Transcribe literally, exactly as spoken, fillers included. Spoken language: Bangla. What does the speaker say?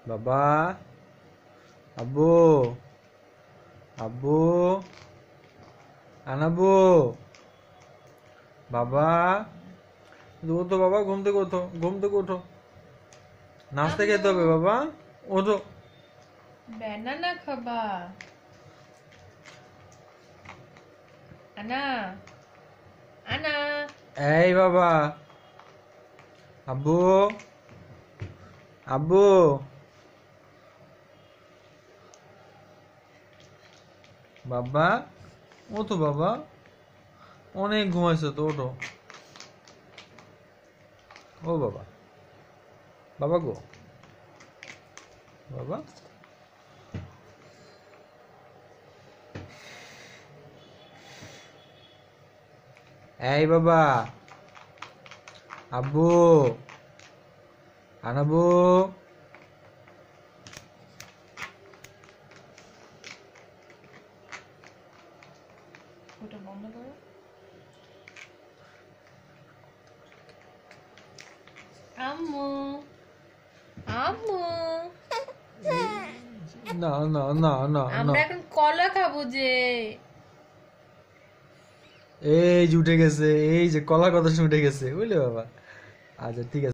বাবা, আব্বু, আব্বু, আনাবু, বাবা, ওঠো বাবা, ঘুম থেকে ওঠো, ঘুম থেকে ওঠো, নাস্তা খেতে হবে বাবা, ওঠো। ব্যানানা খাবা? আনা, আনা। এই বাবা, আব্বু, আব্বু, বাবা, ওঠো বাবা, অনেক ঘুমাইছো তো, ওঠো। ও বাবা, বাবা গো, বাবা, এই বাবা, আব্বু, আনাবু, ওটা বন্ধ করো। আম্মু, আম্মু। না না না না না, আমরা এখন কলা খাবো যে। এই যে উঠে গেছে, এই যে কলার কথা শুনে উঠে গেছে, বুঝলে বাবা। আচ্ছা ঠিক আছে।